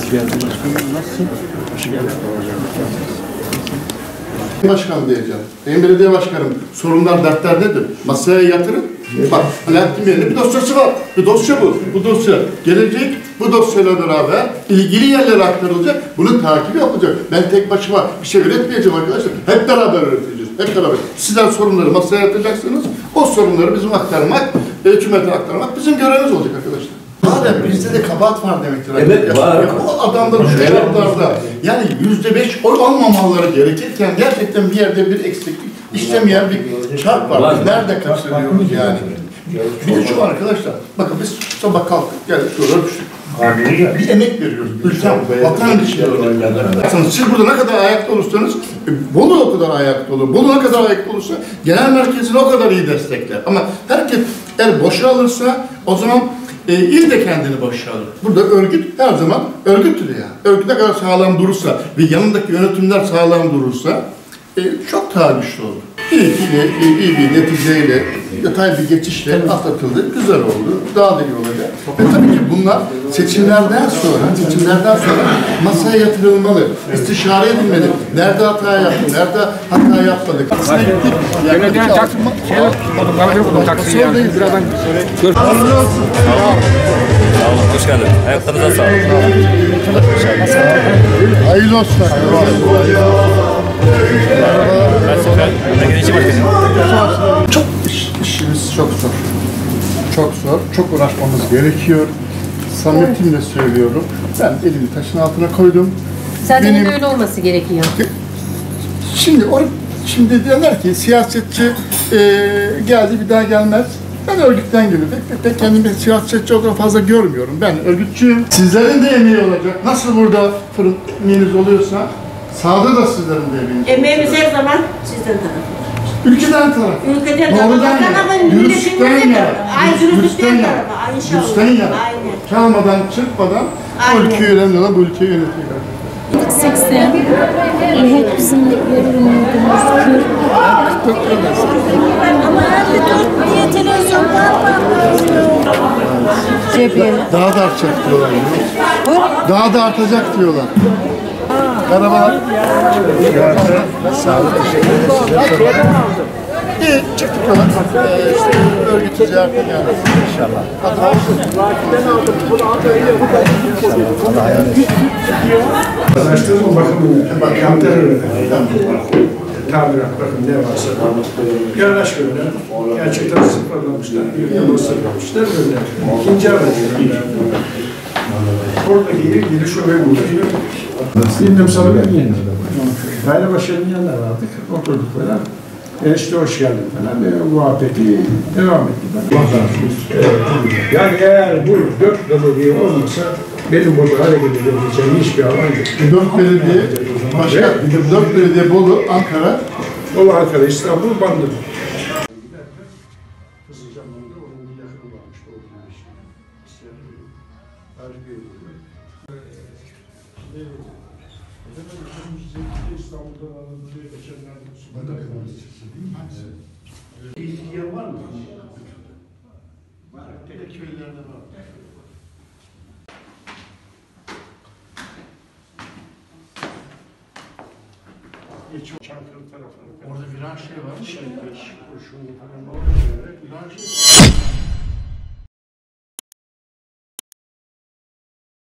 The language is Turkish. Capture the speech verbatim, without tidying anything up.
Nasılsın? Başkan diyeceğim. Benim belediye başkanım, sorunlar, dertler nedir? Masaya yatırın. Bak, Alaaddin Bey'in bir dosyası var. Bir dosya bu. Bu dosya gelecek, bu dosyayla beraber ilgili yerlere aktarılacak. Bunun takibi yapılacak. Ben tek başıma bir şey üretmeyeceğim arkadaşlar. Hep beraber üreteceğiz. Hep beraber. Sizler sorunları masaya yatacaksınız. O sorunları bizim aktarmak, hükümete aktarmak bizim görevimiz olacak arkadaşlar. Madem bizde de kabahat var demektir. Evet, var. Ya, bu adamların şu şartlarda yani yüzde beş oy almamaları gerekirken gerçekten bir yerde bir eksiklik işlemeyen bir şart var. Biz nerede kaçırıyoruz yani? Bir de şu arkadaşlar, bakın biz sabah kalktık, geldik, şöyle ölçtük. Bir emek veriyoruz. Ülkem, vatan için öyle. Siz burada ne kadar ayakta olursanız, Bolu o kadar ayakta olur. Bolu ne kadar ayakta olursa, genel merkezini o kadar iyi destekler. Ama herkes eğer boşa alırsa, o zaman e, il de kendini boşa alır. Burada örgüt her zaman örgüttür ya. Örgüt ne kadar sağlam durursa ve yanındaki yönetimler sağlam durursa, e, çok daha güçlü olur. İyi, iyi, iyi bir neticeyle, detaylı bir geçişle atlatıldı, güzel oldu, daha da iyi olacak. Ve tabii ki bunlar seçimlerden sonra, seçimlerden sonra masaya yatırılmalı, istişare edilmeli. Nerede hata yaptık, nerede hata yapmadık. Aslında gittik. Belediyenin taksi, şey yok, ben buldum taksiyi yani. Birazdan görüşürüz. Sağ olun, hoş geldin. Ayaklarınıza sağlık. Hayırlı olsun. Çok iş, işimiz çok zor. Çok zor, çok uğraşmamız gerekiyor. Samimiyetimle söylüyorum. Ben elimi taşın altına koydum. Zaten Benim, öyle olması gerekiyor. Şimdi or, şimdi diyorlar ki siyasetçi e, geldi bir daha gelmez. Ben örgütten geliyorum. Pek, pek kendimi siyasetçi olarak fazla görmüyorum. Ben örgütçüyüm. Sizlerin de emeği olacak. Nasıl burada fırın emeğiniz oluyorsa sağda da sizlerin de emeğiniz Emeğimiz her zaman sizden tarafı. Ülkeden taraf. Ülkeden tarafı. Doğrudan yana. Dürüstten yana. Ay dürüstten yana. Ay inşallah. Dürüstten yana. Aynen. Çalmadan, çırpmadan bu ülkeyi önemli olan bu ülkeyi yönetiyorlar. seksen hep bizim yorumumuz ama herhalde dört diye televizyonlar var. Daha da artacak diyorlar. Daha da artacak diyorlar. Merhabalar. Sağ olun. Teşekkür ederim. İyi, çıktık yola. Ee, işte örgütü ziyarete geldik. İnşallah. Hadi olsun. Araştırma bakımını, bakanlar öyle. Tamirat bakın ne varsa. Yanaş böyle. Gerçekten sıfırlamışlar. Bir yıl sıfırlamışlar öyle. İkinci aracı. Oradaki ilgili şöyle buluyor. Bilmem sana ben yenildim. Daire başlarının yanına vardık. Oturduk falan. Enişte hoş geldin falan. Ve muhabbeti devam etti. Yani eğer bu dört belediye olmasa benim burada hareket edebileceğim hiçbir alan yok. Dört belediye, başka dört belediye Bolu, Ankara. Bolu, Ankara, İstanbul, Bandırma. Kızılcahamam'da onun bir yakını varmış. Doğru işte. İstanbul'da aranızda geçenlerde İlgi yer var mı? Var. Tek köylerde var. Çankırı tarafları. Orada viraj şey var. Şey, beş kurşun falan orada. Viraj şey.